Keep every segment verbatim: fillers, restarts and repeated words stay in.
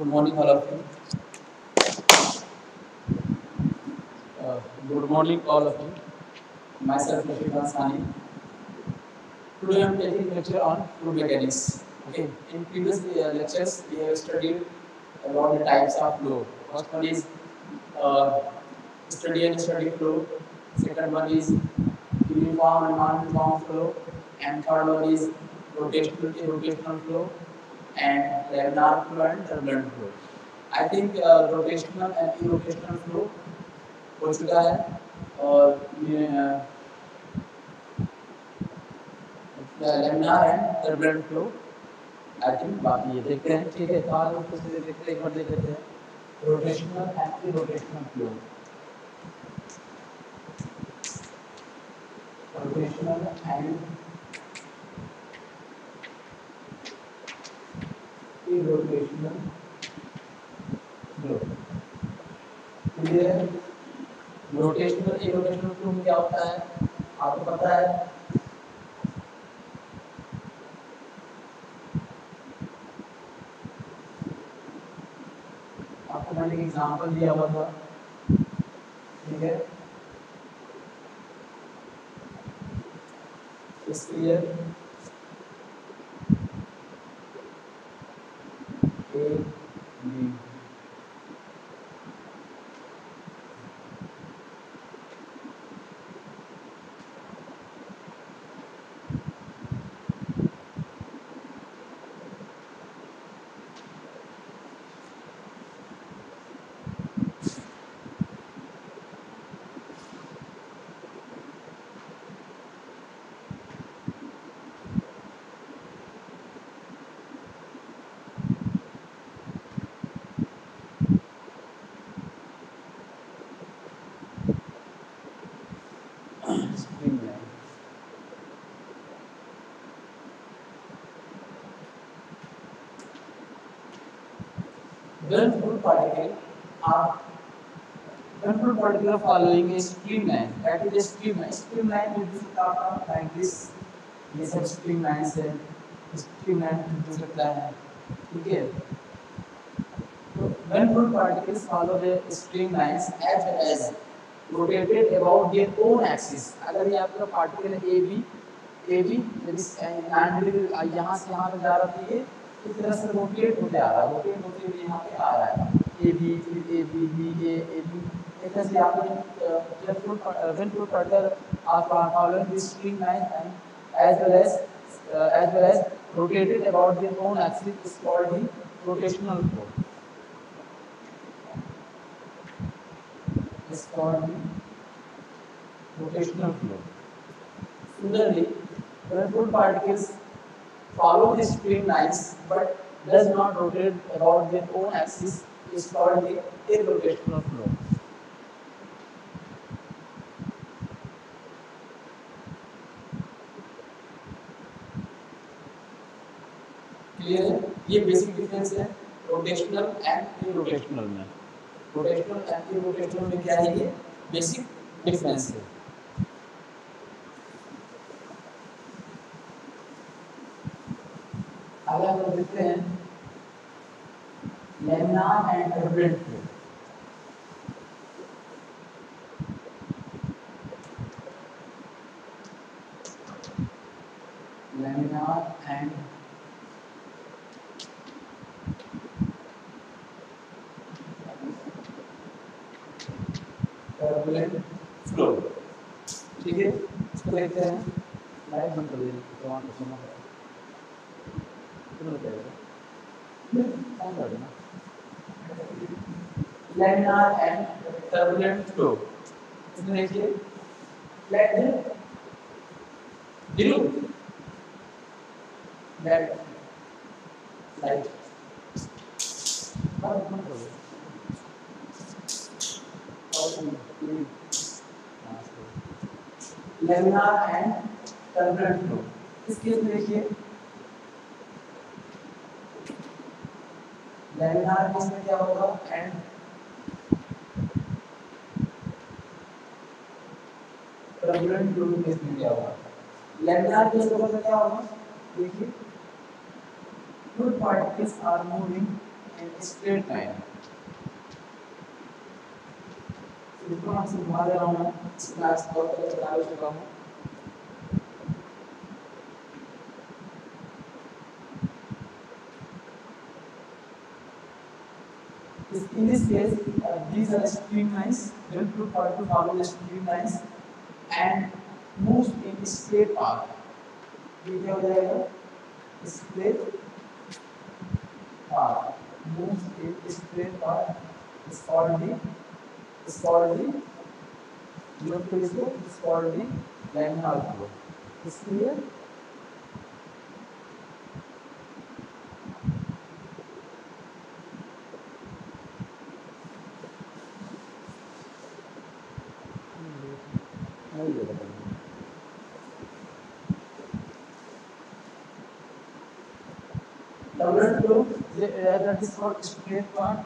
Good morning, all of you. Uh, good morning, all of you. Myself, Rashid Ansani. Today I am taking lecture on fluid mechanics. Okay. In previous uh, lectures, we have studied about the types of flow. First one is uh, steady and steady flow. Second one is uniform and non-uniform flow. And third one is rotational irrotational flow. And laminar flow and turbulent flow. I think uh, rotational and irrotational flow हो चुका है और ये laminar and turbulent flow I think बाकी ये देखते हैं ठीक है। तो आज हम कुछ देखते हैं, एक बार देख लेते हैं rotational and irrotational flow. Rotational and irrotational flow clear. Rotational irrotational flow में क्या होता है आपको पता है। आपको मैंने एक एग्जांपल दिया हुआ था ठीक है। इस clear A B when fluid particle are when fluid particle are following a streamline, that is a streamline. Streamline will be like this. ये सब streamlines है, streamline हो सकता है ठीक है। तो when fluid particles follow the streamlines as well as rotated about their own axis, अगर ये आपका particle है A B A B यदि नाइन्टी यहाँ से यहाँ तक जा रहा है तो ये इस तरह से रोटेट होते आ रहा है, रोटेट होते हुए यहाँ पे आ रहा है ए बी फिर A B B A A B एक तरह से आपने जब fluid when fluid particle are following this streamline and as well as as well as rotated about their own axis is called the rotational flow is called the rotational flow. Similarly, when fluid particles follow the streamlines but does not rotate about their own axis is called the irrotational flow. Clear है? ये basic difference है rotational and irrotational में। Rotational and irrotational में क्या है ये basic difference है। आगे हम लोग देखते हैं laminar and turbulent flow. Laminar and turbulent flow ठीक है। इसको देखते हैं लाइट बंद कर दीजिए तो वहाँ पे सुनो laminar and turbulent flow. इसमें देखिए let the dilute that light laminar and turbulent flow। इस केस में देखिए लैमिनार केस में क्या होगा एंड टर्बुलेंट फ्लो केस में क्या होगा। लैमिनार केस में क्या होगा देखिए fluid particles are moving in straight line. इसको मैं आपसे घुमा दे रहा हूँ, मैं इस क्लास बहुत पहले बता चुका हूँ. In this case, uh, these are streamlines. When fluid particle follow the streamlines and moves in straight path. ये क्या हो जाएगा? Straight path. Moves in straight path. Is called the is called the लोग तो इसको is called the laminar flow. Is clear? Turbulent flow, that is called straight path.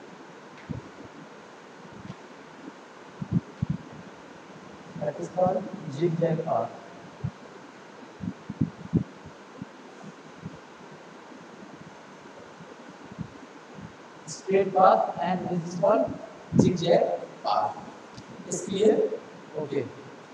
That is called zigzag path. Straight path, and this is called zigzag path. Is clear? Okay.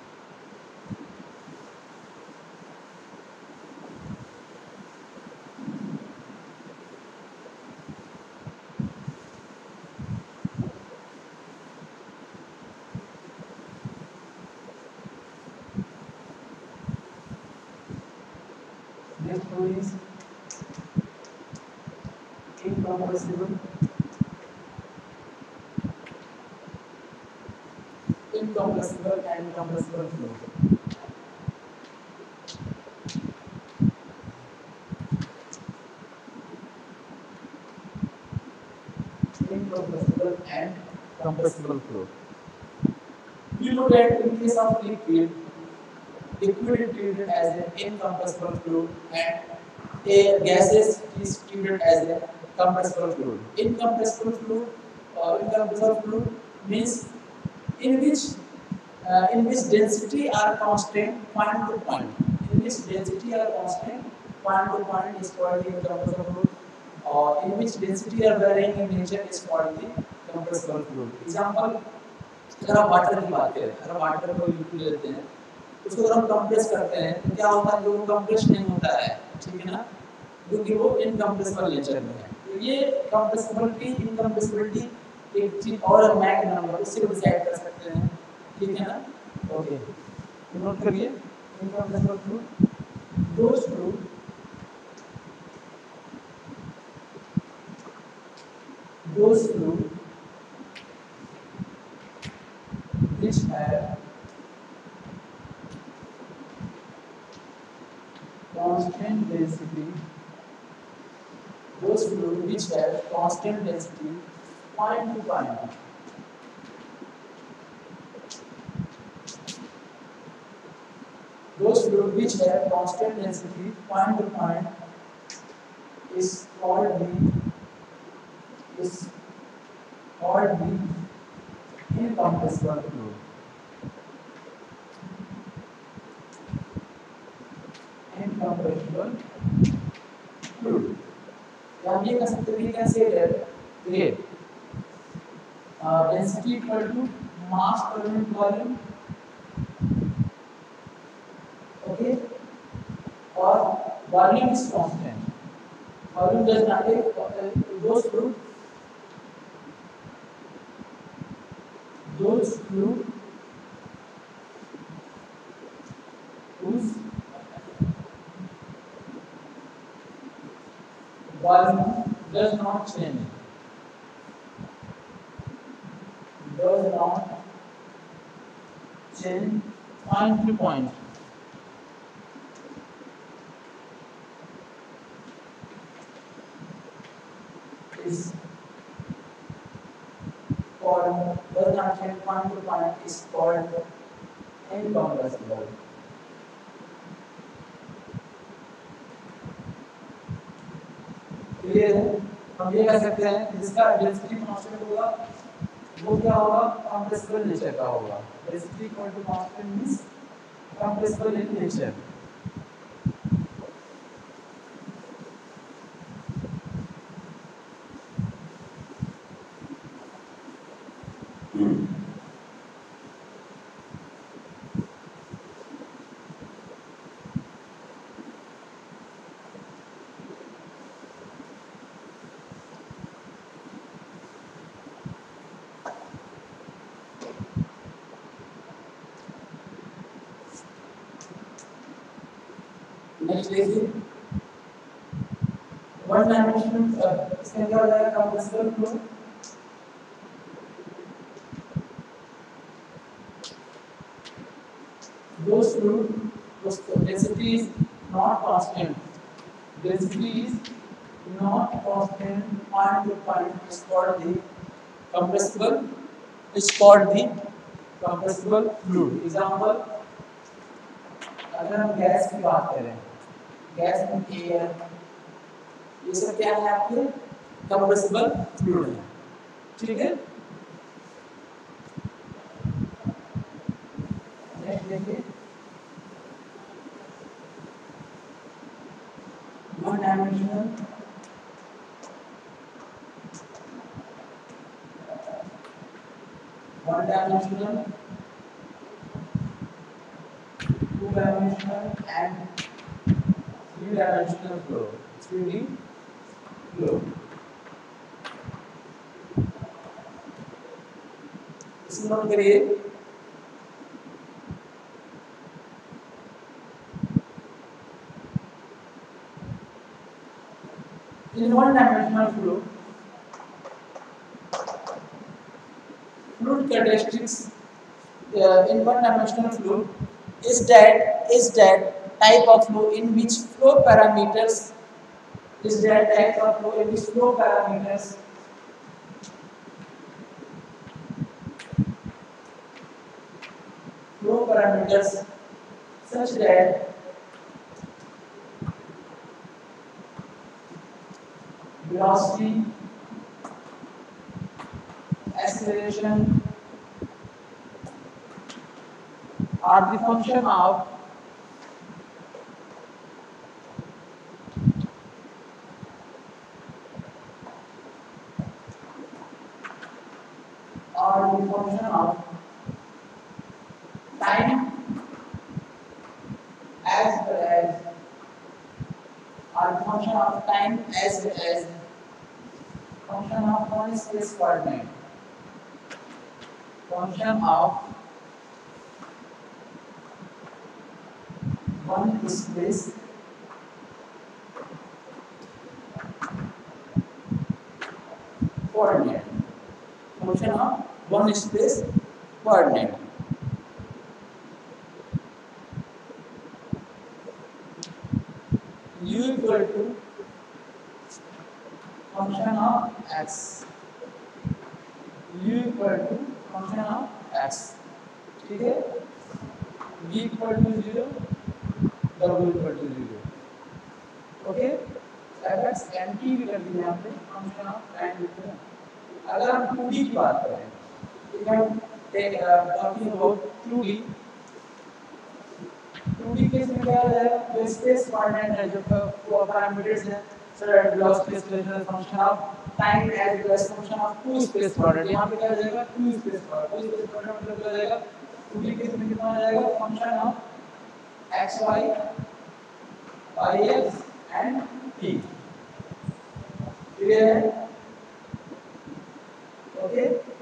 Next one is incompressible. Incompressible and compressible flow. Incompressible and compressible flow. You know that in case of liquid, liquid is treated as an incompressible fluid and a gaseous is treated as a compressible fluid. Incompressible fluid, uh, incompressible fluid means in which uh, in which density are constant point to point. In which density are constant point to point is called the incompressible fluid. Or in which density are varying in nature is called the compressible fluid. Example, अगर आप water की बात करें, अगर water को liquid लेते हैं, उसको अगर हम कंप्रेस करते हैं तो क्या होता है, जो कंप्रेस नहीं होता है, ठीक है ना, क्योंकि वो इनकम्प्रेसिबल नेचर में है. तो ये कंप्रेसिबिलिटी इनकम्प्रेसिबिलिटी एक चीज और मैक नंबर उससे डिसाइड कर सकते हैं, ठीक है ना. ओके, नोट करिए. Incompressible fluid, those fluid those fluid which have constant density, those fluids which have constant density point to point, those fluids which have constant density point to point is called the is called the incompressible fluid. Incompressible fluid. या हम ये कह सकते हैं, we can say that ये density equal to mass per unit volume, okay, or volume is constant. Volume does not take those fluid those fluid whose volume does not change, does not change point to point, is called does not change point to point is called incompressible. Clear है? हम ये कह सकते हैं कि जिसका density constant होगा वो क्या होगा, कंप्रेसिबल नेचर का होगा. Density equal to constant means compressible in nature. Next देखिए वन डायमेंशनल इसका क्या हो जाएगा compressible flow those fluid whose density is not constant density is not constant point to point is called the compressible is called the compressible fluid example अगर हम gas की बात करें गैस में एयर ये सब क्या है आपके कंप्रेसिबल फ्लूइड है ठीक है नेक्स्ट देखिए one dimensional one dimensional two dimensional and three dimensional flow three D flow इसे नोट करिए in one dimensional flow fluid characteristics uh, in one dimensional flow is that is that type of flow in which flow parameters is that type of flow in which flow parameters flow parameters such that velocity acceleration are the function of are the function of time as well as are the function of time as well as function of one space coordinate function of one space coordinate function of one space coordinate u equal to function of x u equal to function of x ठीक है v equal to zero w equal to zero okay fx and t भी कर दिए यहाँ पे function of time लिखते हैं अगर हम टू डी की बात करें if I'm talking about two D two D case में क्या हो जाएगा जो स्पेस कोऑर्डिनेट है जो पैरामीटर्स हैं sir velocity acceleration function of time as well as function of two space coordinate यहाँ पे क्या हो जाएगा two space coordinate two space coordinate मतलब क्या हो जाएगा टू डी केस में कितना हो जाएगा function of x y y x and t clear है ओके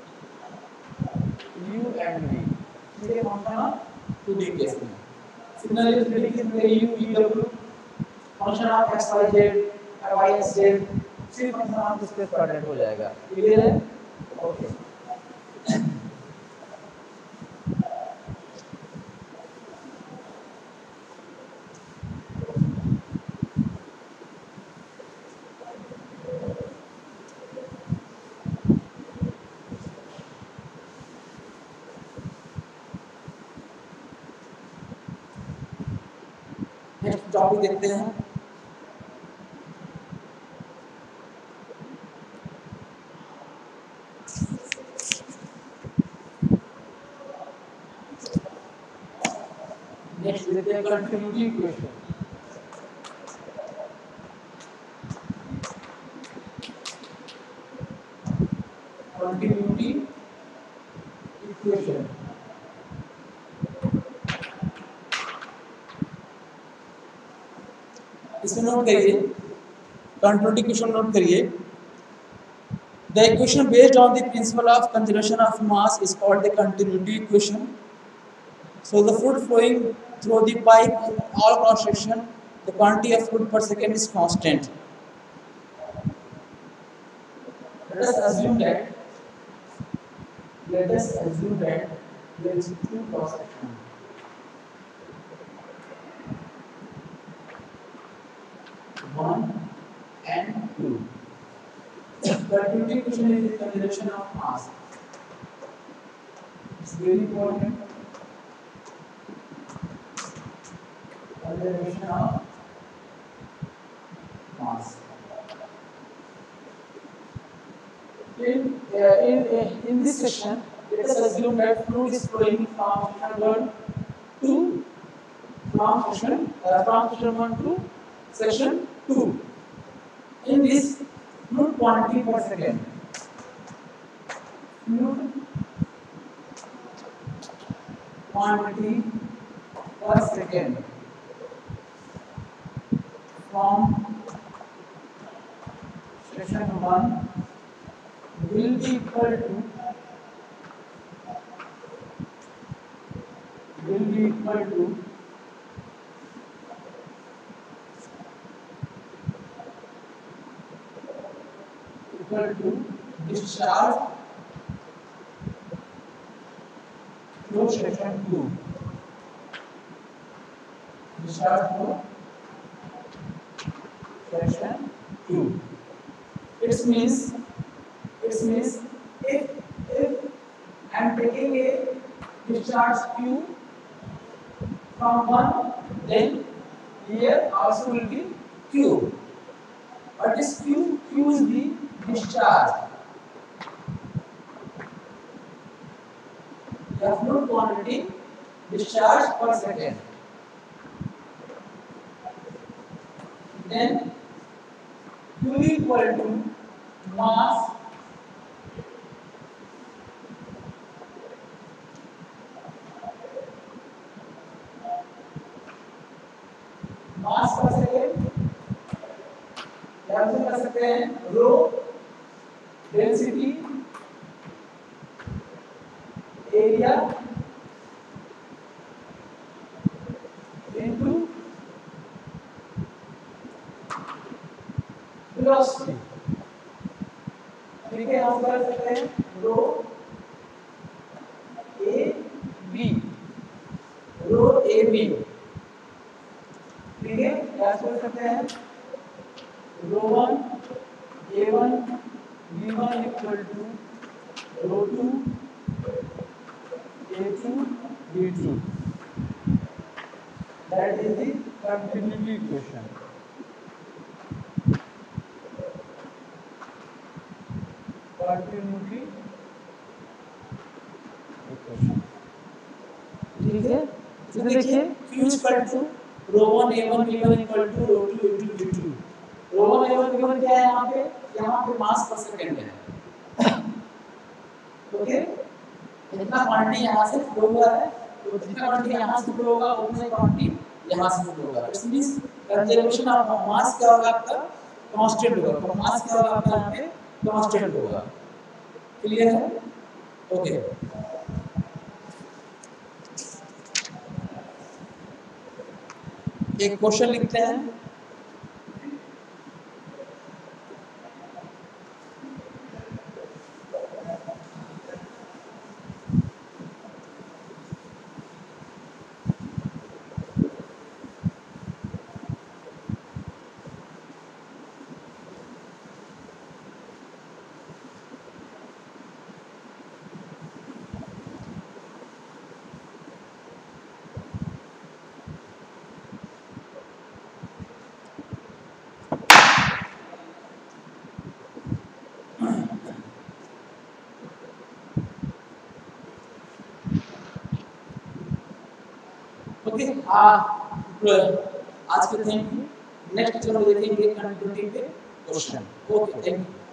u and v ठीक है function of two D case में signal is three D case में u v w function of x y z y x z सिर्फ function of space coordinate हो जाएगा clear है okay next topic देखते हैं नेक्स्ट देखते हैं कंटिन्यूटी इक्वेशन कंटिन्यूटी इक्वेशन इसमें नोट करिए कंटिन्यूटी इक्वेशन नोट करिए the equation based on the principle of conservation of mass is called the continuity equation so the fluid flowing through the pipe in all cross section the quantity of fluid per second is constant. Let us assume that let us assume that there is two cross section. One and two. The activity question is the conservation of mass. It's very important. Conservation of mass. In, uh, in, uh, in this section, let us assume that fluid is flowing from section one to from section uh, from section one to section two. In this, fluid quantity per second. Fluid quantity per second from section one will be equal to will be equal to equal to discharge through section two. Discharge through section two. It means it means if if I am taking a discharge Q from one, then here also will be Q. What is Q? Q is the discharge. The fluid quantity discharge per second. Then Q equal to mass mass per second, या फिर कर सकते हैं rho density area into velocity. ठीक है, हम कर सकते हैं रो A B row A B. ठीक है, क्या कर सकते हैं rho one A one B one equal to rho two A two B two. That is the continuity equation. Continuity equation. ठीक है, इसमें देखिए Q equal to rho one A one B one equal to rho two A two B two. Rho one A one B one क्या है यहाँ पे? यहाँ पे मास पर सेकंड है। ओके, जितना क्वांटिटी यहाँ से फ्लो हुआ है, तो जितना क्वांटिटी यहाँ से फ्लो होगा उतना ही क्वांटिटी यहाँ से फ्लो होगा। It means conservation of mass क्या होगा आपका? कांस्टेंट होगा। तो मास क्या होगा आपका यहाँ पे? कांस्टेंट होगा। क्लियर है? ओके, एक क्वेश्चन लिखते हैं। ओके, आज के थैंक यू। नेक्स्ट हम देखेंगे कंटिन्यूटी पे क्वेश्चन। Okay, thank you.